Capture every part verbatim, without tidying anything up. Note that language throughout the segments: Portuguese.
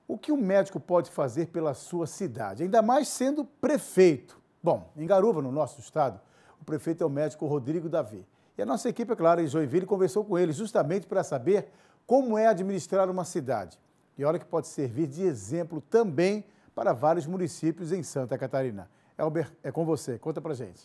O que um médico pode fazer pela sua cidade, ainda mais sendo prefeito? Bom, em Garuva, no nosso estado, o prefeito é o médico Rodrigo Davi. E a nossa equipe, é claro, em Joinville, conversou com ele justamente para saber como é administrar uma cidade. E olha que pode servir de exemplo também para vários municípios em Santa Catarina. Elber, é com você. Conta pra gente.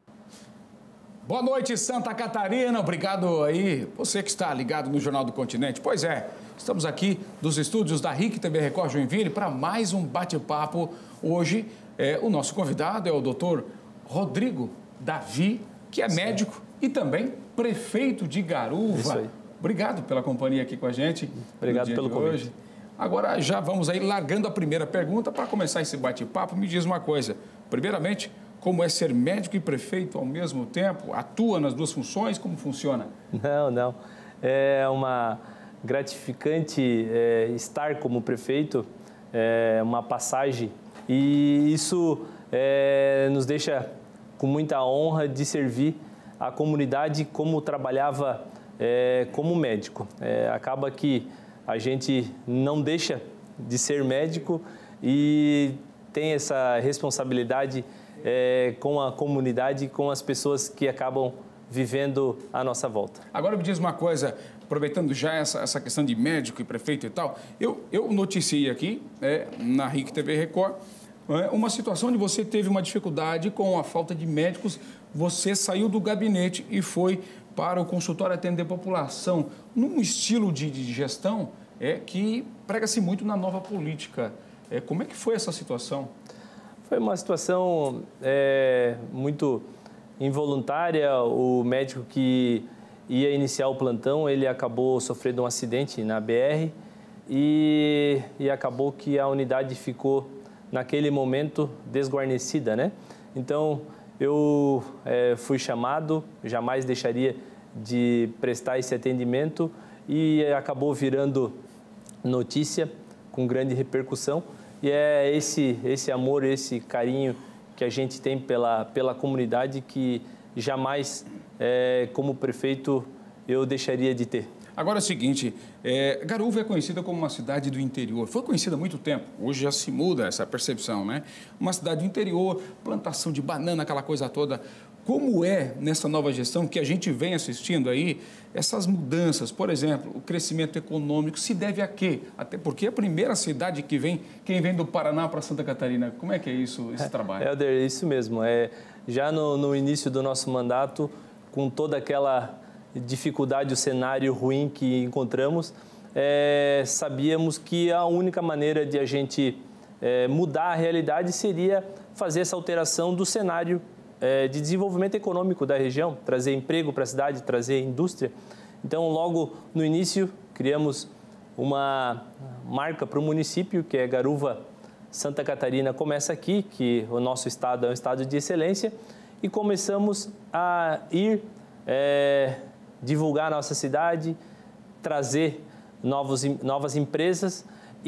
Boa noite, Santa Catarina. Obrigado aí, você que está ligado no Jornal do Continente. Pois é, estamos aqui dos estúdios da R I C T V Record Joinville para mais um bate-papo. Hoje, é, o nosso convidado é o doutor Rodrigo Davi, que é médico e também prefeito de Garuva. Isso aí. Obrigado pela companhia aqui com a gente. Obrigado pelo convite. Hoje. Agora já vamos aí largando a primeira pergunta para começar esse bate-papo. Me diz uma coisa, primeiramente, como é ser médico e prefeito ao mesmo tempo? Atua nas duas funções? Como funciona? Não, não. É uma gratificante é, estar como prefeito, é uma passagem, e isso é, nos deixa com muita honra de servir a comunidade como trabalhava é, como médico. É, acaba que a gente não deixa de ser médico e tem essa responsabilidade É, com a comunidade, com as pessoas que acabam vivendo à nossa volta. Agora me diz uma coisa, aproveitando já essa, essa questão de médico e prefeito e tal, eu, eu noticiei aqui, é, na R I C T V Record, é, uma situação onde você teve uma dificuldade com a falta de médicos, você saiu do gabinete e foi para o consultório atender a população, num estilo de, de gestão é, que prega-se muito na nova política. É, como é que foi essa situação? Foi uma situação é, muito involuntária. O médico que ia iniciar o plantão, ele acabou sofrendo um acidente na B R e, e acabou que a unidade ficou, naquele momento, desguarnecida, né? Então, eu é, fui chamado, jamais deixaria de prestar esse atendimento e acabou virando notícia com grande repercussão. E é esse, esse amor, esse carinho que a gente tem pela, pela comunidade que jamais, é, como prefeito, eu deixaria de ter. Agora é o seguinte, é, Garuva é conhecida como uma cidade do interior. Foi conhecida há muito tempo, hoje já se muda essa percepção, né? Uma cidade do interior, plantação de banana, aquela coisa toda. Como é, nessa nova gestão, que a gente vem assistindo aí, essas mudanças? Por exemplo, o crescimento econômico se deve a quê? Até porque é a primeira cidade que vem, quem vem do Paraná para Santa Catarina. Como é que é isso, esse trabalho? Helder, isso mesmo. É, já no, no início do nosso mandato, com toda aquela dificuldade, o cenário ruim que encontramos, é, sabíamos que a única maneira de a gente é, mudar a realidade seria fazer essa alteração do cenário de desenvolvimento econômico da região, trazer emprego para a cidade, trazer indústria. Então, logo no início, criamos uma marca para o município, que é Garuva Santa Catarina Começa Aqui, que o nosso estado é um estado de excelência, e começamos a ir é, divulgar a nossa cidade, trazer novos, novas empresas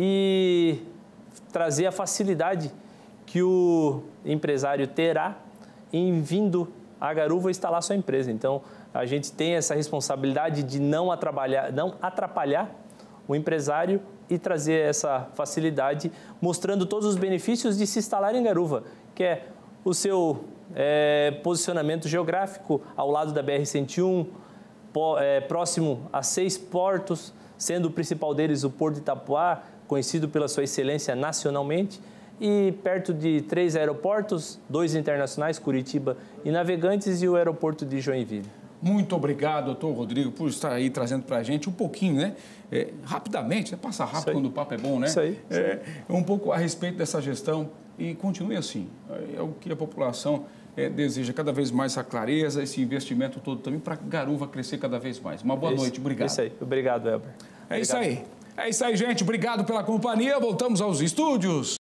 e trazer a facilidade que o empresário terá em vindo a Garuva instalar sua empresa. Então, a gente tem essa responsabilidade de não atrapalhar, não atrapalhar o empresário e trazer essa facilidade, mostrando todos os benefícios de se instalar em Garuva, que é o seu é, posicionamento geográfico ao lado da B R cento e um, é, próximo a seis portos, sendo o principal deles o Porto de Itapuá, conhecido pela sua excelência nacionalmente, e perto de três aeroportos, dois internacionais, Curitiba e Navegantes, e o aeroporto de Joinville. Muito obrigado, doutor Rodrigo, por estar aí trazendo para a gente um pouquinho, né? É, rapidamente, né? Passa rápido quando o papo é bom, né? Isso aí. É, um pouco a respeito dessa gestão e continue assim. É o que a população é, deseja, cada vez mais essa clareza, esse investimento todo também para Garuva crescer cada vez mais. Uma boa isso, noite, obrigado. Isso aí, obrigado, Elber. É Obrigado. isso aí. É isso aí, gente. Obrigado pela companhia. Voltamos aos estúdios.